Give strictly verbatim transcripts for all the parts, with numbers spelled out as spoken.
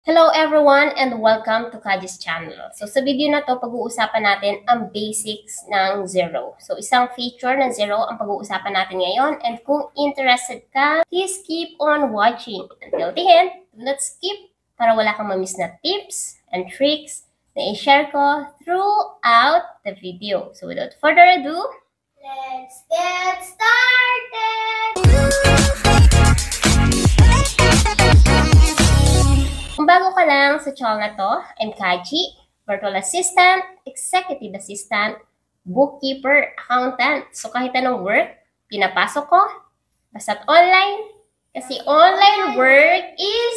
Hello everyone and welcome to Kaji's channel. So sa video na to, pag-uusapan natin ang basics ng Zero. So isang feature ng Zero ang pag-uusapan natin ngayon, and kung interested ka, please keep on watching until the end. Do not skip para wala kang ma-miss na tips and tricks na i-share ko throughout the video. So without further ado, let's get started! Kung bago ka lang sa channel na to, I'm Kaji, virtual assistant, executive assistant, bookkeeper, accountant. So kahit anong work, pinapasok ko, basta't online, kasi online work is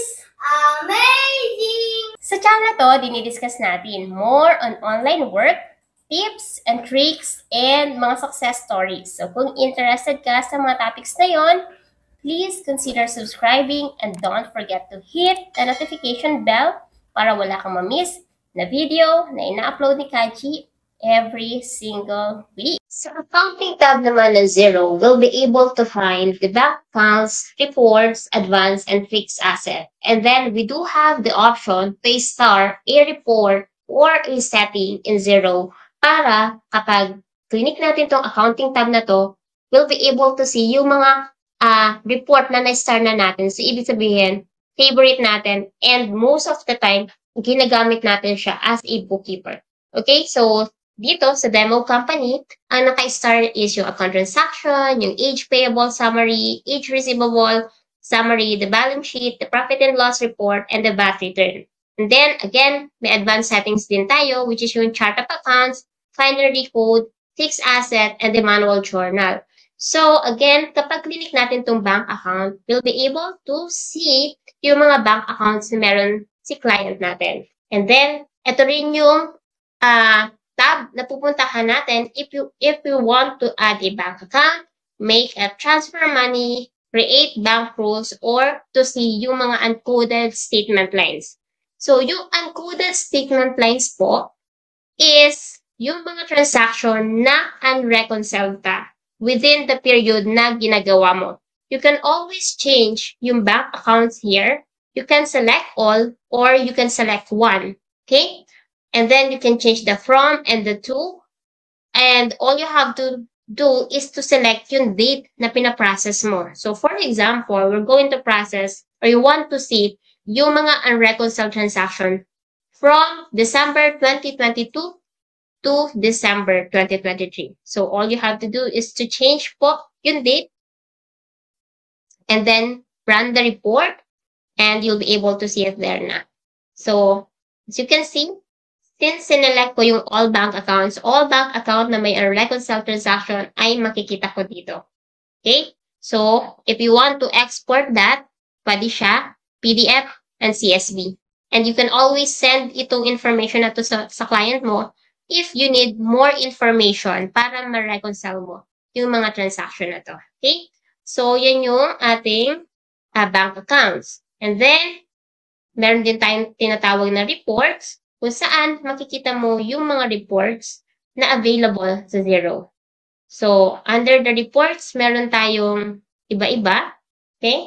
amazing! Sa channel na to, dinidiscuss natin more on online work, tips and tricks, and mga success stories. So kung interested ka sa mga topics na yon, please consider subscribing and don't forget to hit the notification bell para wala kang ma-miss na video na ina-upload ni Kaji every single week. Sa accounting tab naman ng Zero, we'll be able to find the bank accounts, reports, advance, and fixed asset. And then we do have the option to star a report or a setting in Zero para kapag clinic natin tong accounting tab na to, we'll be able to see yung mga Uh, report na na-star na natin. So, ibig sabihin, favorite natin, and most of the time, ginagamit natin siya as a bookkeeper. Okay? So, dito sa demo company, ang naka-star is yung account transaction, yung age payable summary, age receivable summary, the balance sheet, the profit and loss report, and the V A T return. And then, again, may advanced settings din tayo, which is yung chart of accounts, binary code, fixed asset, and the manual journal. So, again, kapag clinic natin itong bank account, we'll be able to see yung mga bank accounts na meron si client natin. And then, ito rin yung uh, tab na pupuntahan natin if you, if you want to add a bank account, make a transfer money, create bank rules, or to see yung mga uncoded statement lines. So, yung uncoded statement lines po is yung mga transaction na unreconciled ka within the period na ginagawa mo. You can always change yung bank accounts here. You can select all or you can select one. Okay? And then you can change the from and the to. And all you have to do is to select yung date na pinaprocess mo. So for example, we're going to process or you want to see yung mga unreconciled transaction from December twenty twenty-two to December twenty twenty-three. So all you have to do is to change po yung date and then run the report and you'll be able to see it there na. So as you can see, since sinelect ko yung all bank accounts, all bank account na may unreconciled transaction ay makikita ko dito. Okay? So if you want to export that, pwede siya P D F and C S V. And you can always send itong information na to sa, sa client mo if you need more information para ma-reconcile mo yung mga transaction na to. Okay? So, yan yung ating uh, bank accounts. And then, meron din tayong tinatawag na reports kung saan makikita mo yung mga reports na available sa Zero. So, under the reports, meron tayong iba-iba. Okay?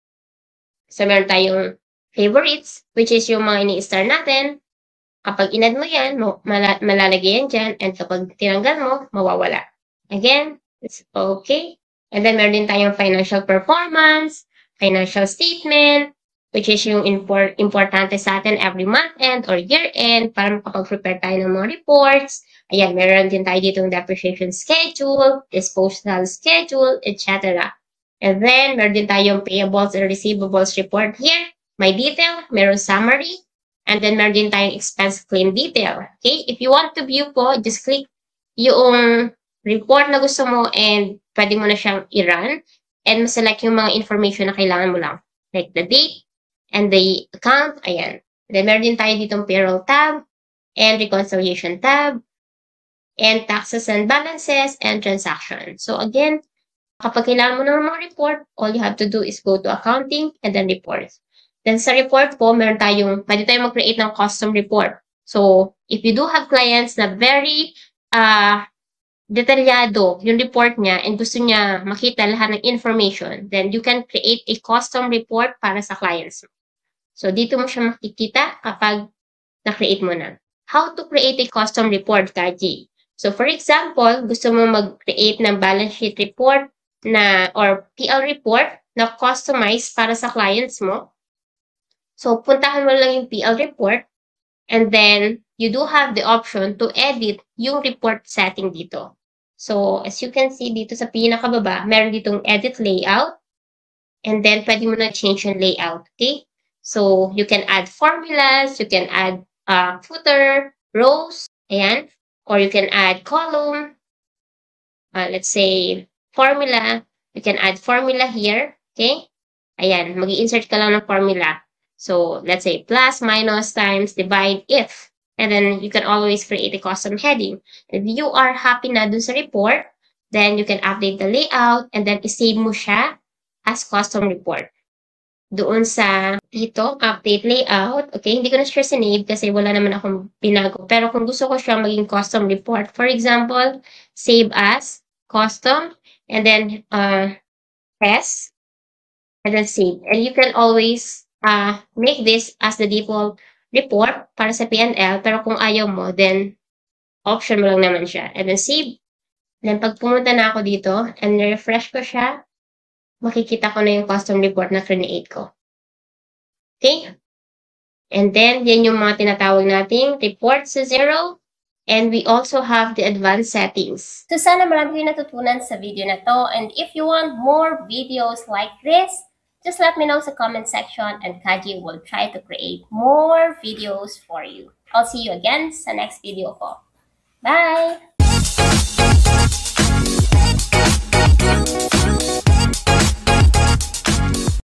So, meron tayong favorites, which is yung mga ini-star natin. Kapag inad mo yan, mal malalagay yan dyan, and kapag tinanggal mo, mawawala. Again, it's okay. And then, meron din tayong financial performance, financial statement, which is yung import importante sa atin every month end or year end para makapag-prepare tayo ng mga reports. Ayan, meron din tayo dito yung depreciation schedule, disposal schedule, et cetera. And then, meron din tayong payables and receivables report here. May detail, meron summary, and then, meron din tayong expense claim detail. Okay? If you want to view po, just click yung report na gusto mo and pwede mo na siyang i-run and maselect yung mga information na kailangan mo lang. Like the date and the account. Ayan. Then, meron din tayo ditong payroll tab and reconciliation tab and taxes and balances and transactions. So, again, kapag kailangan mo ng mga report, all you have to do is go to accounting and then reports. Then sa report po, meron tayong, pwede tayong mag-create ng custom report. So, if you do have clients na very uh, detalyado yung report niya and gusto niya makita lahat ng information, then you can create a custom report para sa clients. So, dito mo siya makikita kapag na-create mo na. How to create a custom report, Kaji? So, for example, gusto mo mag-create ng balance sheet report na or P L report na customized para sa clients mo. So, puntahan mo lang yung P L report and then you do have the option to edit yung report setting dito. So, as you can see dito sa pinakababa, meron ditong edit layout and then pwede mo na change yung layout, okay? So, you can add formulas, you can add uh, footer, rows, ayan, or you can add column, uh, let's say formula, you can add formula here, okay? Ayan, mag-i-insert ka lang ng formula. So, let's say plus, minus, times, divide, if. And then, you can always create a custom heading. If you are happy na dun sa report, then you can update the layout and then isave mo siya as custom report. Doon sa dito, update layout, okay, hindi ko na siya sinave kasi wala naman akong binago. Pero kung gusto ko siya maging custom report, for example, save as, custom, and then uh, S, and then save. And you can always uh, make this as the default report para sa P and L, pero kung ayaw mo, then option mo lang naman siya. And then save. Then pag pumunta na ako dito, and refresh ko siya, makikita ko na yung custom report na create ko. Okay? And then, yan yung mga tinatawag nating report sa zero. And we also have the advanced settings. So, sana marami kayong natutunan sa video na to. And if you want more videos like this, just let me know sa comment section and Kaji will try to create more videos for you. I'll see you again sa next video ko. Bye!